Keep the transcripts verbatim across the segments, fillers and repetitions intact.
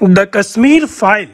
The Kashmir file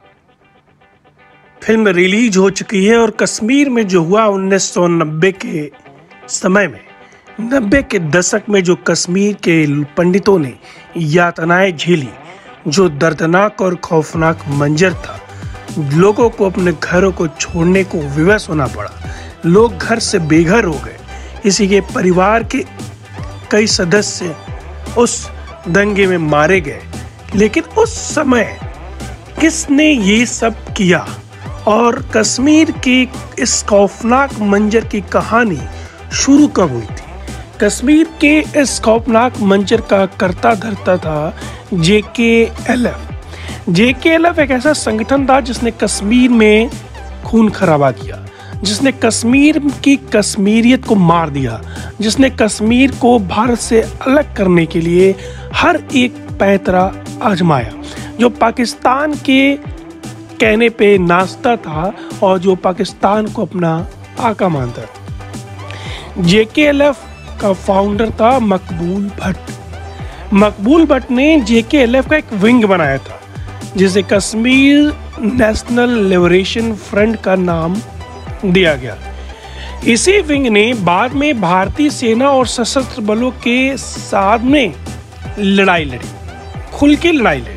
film release हो चुकी है और कश्मीर में जो हुआ उन्नीस सौ नब्बे के समय में नब्बे के दशक में जो कश्मीर के पंडितों ने यातनाएं झेली, जो दर्दनाक और खौफनाक मंजर था। लोगों को अपने घरों को छोड़ने को विवश होना पड़ा, लोग घर से बेघर हो गए। इसी के परिवार के कई सदस्य उस दंगे में मारे गए। लेकिन उस समय किसने ये सब किया और कश्मीर के इस खौफनाक मंजर की कहानी शुरू कब हुई थी? कश्मीर के इस खौफनाक मंजर का करता धरता था जे के एल एफ। जे के एल एफ एक ऐसा संगठन था जिसने कश्मीर में खून खराबा किया, जिसने कश्मीर की कश्मीरियत को मार दिया, जिसने कश्मीर को भारत से अलग करने के लिए हर एक पैतरा आजमाया, जो पाकिस्तान के कहने पे नाचता था और जो पाकिस्तान को अपना आका मानता था। जे के एल एफ का फाउंडर था मकबूल भट्ट। मकबूल भट्ट ने जे के एल एफ का एक विंग बनाया था जिसे कश्मीर नेशनल लिबरेशन फ्रंट का नाम दिया गया। इसी विंग ने बाद में भारतीय सेना और सशस्त्र बलों के साथ में लड़ाई लड़ी, खुल के लड़ाई लड़ी।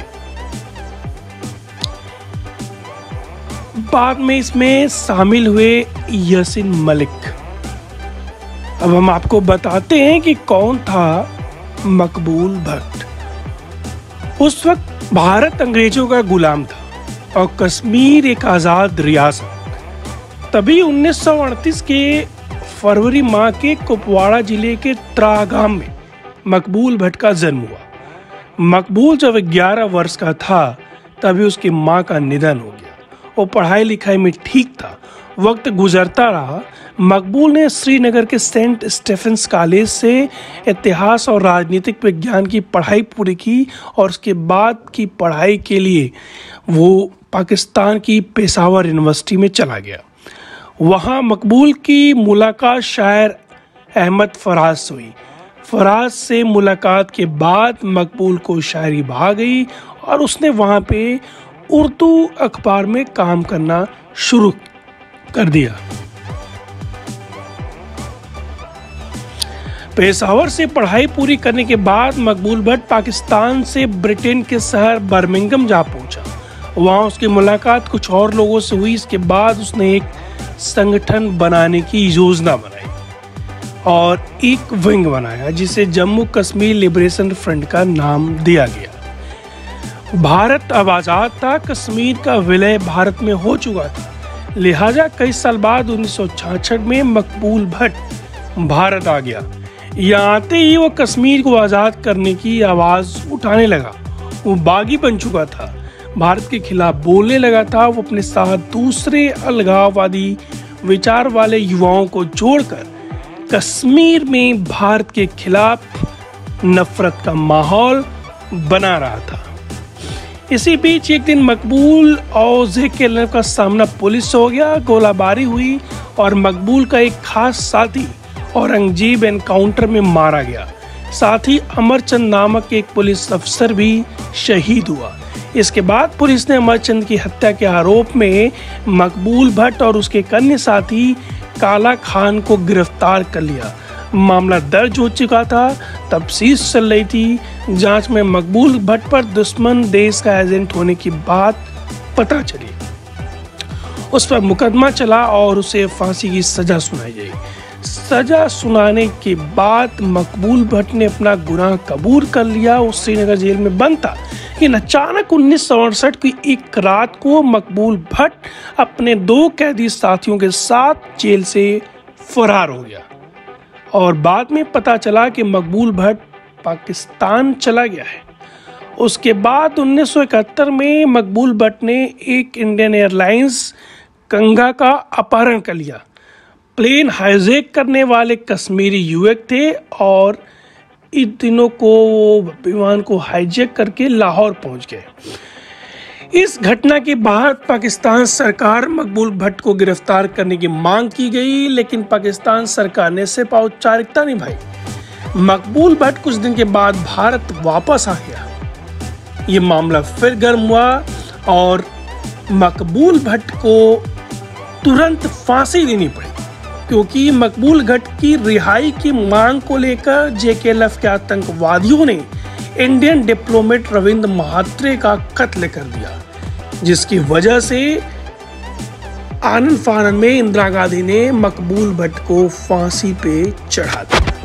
बाद में इसमें शामिल हुए यासीन मलिक। अब हम आपको बताते हैं कि कौन था मकबूल भट्ट। उस वक्त भारत अंग्रेजों का गुलाम था और कश्मीर एक आजाद रियासत। तभी उन्नीस सौ अड़तीस के फरवरी माह के कुपवाड़ा जिले के त्रागाम में मकबूल भट्ट का जन्म हुआ। मकबूल जब ग्यारह वर्ष का था तभी उसकी मां का निधन हो गया। वो पढ़ाई लिखाई में ठीक था, वक्त गुजरता रहा। मकबूल ने श्रीनगर के सेंट स्टेफेंस कॉलेज से इतिहास और राजनीतिक विज्ञान की पढ़ाई पूरी की और उसके बाद की पढ़ाई के लिए वो पाकिस्तान की पेशावर यूनिवर्सिटी में चला गया। वहाँ मकबूल की मुलाकात शायर अहमद फराज से हुई। फराज से मुलाकात के बाद मकबूल को शायरी भा गई और उसने वहाँ पे उर्दू अखबार में काम करना शुरू कर दिया। पेशावर से पढ़ाई पूरी करने के बाद मकबूल भट्ट पाकिस्तान से ब्रिटेन के शहर बर्मिंघम जा पहुंचा। वहाँ उसकी मुलाकात कुछ और लोगों से हुई। इसके बाद उसने एक संगठन बनाने की योजना बनाई और एक विंग बनाया जिसे जम्मू कश्मीर लिबरेशन फ्रंट का नाम दिया गया। भारत अब आजाद था, कश्मीर का विलय भारत में हो चुका था। लिहाजा कई साल बाद उन्नीस सौ छियासठ में मकबूल भट्ट भारत आ गया। यहाँ आते ही वो कश्मीर को आजाद करने की आवाज उठाने लगा। वो बागी बन चुका था, भारत के खिलाफ बोलने लगा था। वो अपने साथ दूसरे अलगाववादी विचार वाले युवाओं को जोड़कर कश्मीर में भारत के खिलाफ नफरत का माहौल बना रहा था। इसी बीच एक दिन मकबूल और जे के एल एफ का सामना पुलिस से हो गया। गोलाबारी हुई और मकबूल का एक खास साथी औरंगजेब एनकाउंटर में मारा गया। साथ ही अमरचंद नामक एक पुलिस अफसर भी शहीद हुआ। इसके बाद पुलिस ने अमरचंद की हत्या के आरोप में मकबूल भट्ट और उसके एक अन्य साथी काला खान को गिरफ्तार कर लिया। मामला दर्ज हो चुका था, तफ्तीश चल रही थी। जांच में मकबूल भट्ट पर दुश्मन देश का एजेंट होने की बात पता चली। उस पर मुकदमा चला और उसे फांसी की सजा सुनाई गई। सजा सुनाने के बाद मकबूल भट्ट ने अपना गुनाह कबूल कर लिया। वो श्रीनगर जेल में बंद था। लेकिन अचानक उन्नीस सौ अड़सठ की एक रात को मकबूल भट्ट अपने दो कैदी साथियों के साथ जेल से फरार हो गया और बाद में पता चला कि मकबूल भट्ट पाकिस्तान चला गया है। उसके बाद उन्नीस सौ इकहत्तर में मकबूल भट्ट ने एक इंडियन एयरलाइंस गंगा का अपहरण कर लिया। प्लेन हाईजैक करने वाले कश्मीरी युवक थे और इन दिनों को विमान को हाईजैक करके लाहौर पहुंच गए। इस घटना के बाद पाकिस्तान सरकार मकबूल भट्ट को गिरफ्तार करने की मांग की गई, लेकिन पाकिस्तान सरकार ने सिर्फ औपचारिकता निभाई। मकबूल भट्ट कुछ दिन के बाद भारत वापस आ गया। ये मामला फिर गर्म हुआ और मकबूल भट्ट को तुरंत फांसी देनी पड़ी, क्योंकि मकबूल भट्ट की रिहाई की मांग को लेकर जेकेएलएफ के आतंकवादियों ने इंडियन डिप्लोमेट रविंद्र महात्रे का कत्ल कर दिया, जिसकी वजह से आनन फानन में इंदिरा गांधी ने मकबूल भट्ट को फांसी पे चढ़ा दिया।